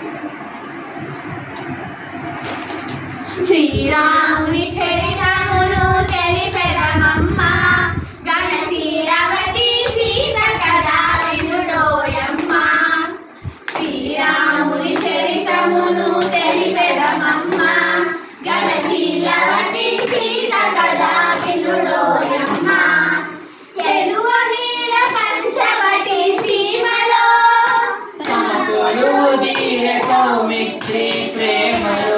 శ్రీరాముని చరితమును తెలిపెదమమ్మ గణశీలవతి సీత కదా వినుడోయమ్మ. శ్రీరాముని చరితమును తెలిపెదమమ్మ గణశీలవతి సీత కదా వినుడోయమ్మ. చెలువ మీద పంచవటి సీమలో తమ కొలువు తీర సౌమిత్రి ప్రేమలో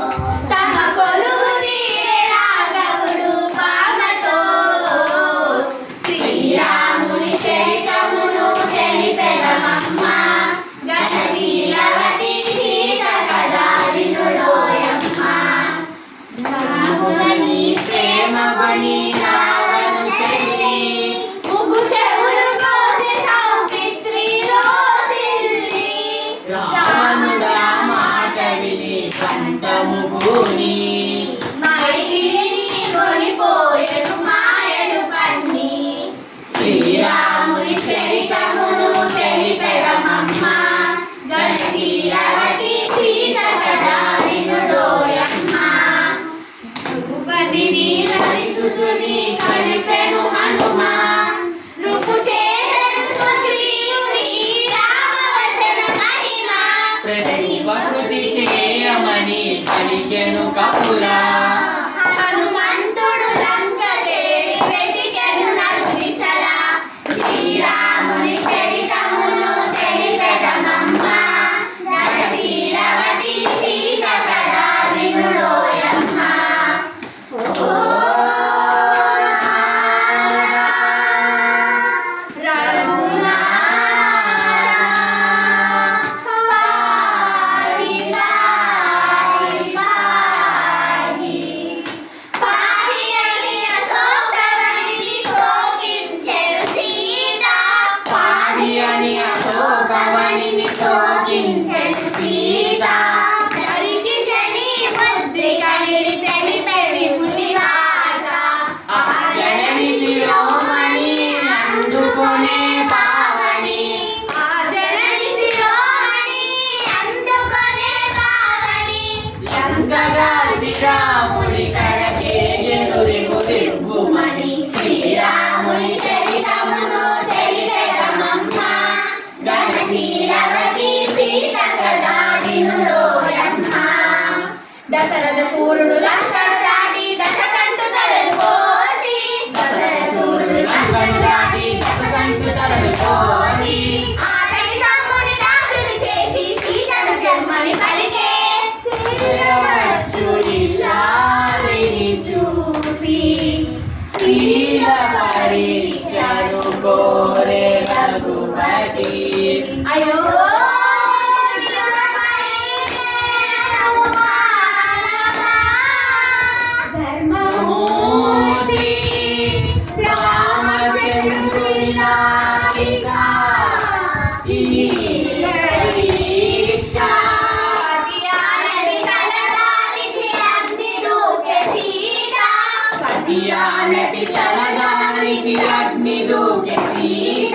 శ్రీరాముని చరితమును తెలిపెదమమ్మ గణశీలవతి సీత కదా వినుడోయమ్మ. రఘుపతిని హరిసుతుని కలిపెను హనుమ రుపు చేసెను సుగ్రీవుని రామవచన మహిమ. ప్రకృతి చేయమని పలికెను కపులా హనుమంతుడు లంక చేరి వెతికెను నలుదిశలా. శ్రీరాముని చరితమును తెలిపెదమమ్మ గణశీలవతి సీత కదా వినుడోయమ్మ. శ్రీరాముని కడకే ఎదురెము దివ్వుమని. శ్రీరాముని చరితమును తెలిపెదమమ్మ గణశీలవతి సీత కదా వినుడోయమ్మ. దశరథ సూర్యుడు లంకను దాటి దశకంఠు తలలు కోసి ఆతని తమ్ముని రాజును చేసి సీతను జన్మని పలికే. ఇల్లాలిని చూసి శ్రీలపరీక్షను కోరే రఘుపతి. అయ్యో ధర్మమూర్తి రామచంద్రునిలా ఈ పరీక్ష పతియానతి తలదానికి అగ్ని దూకే సీత.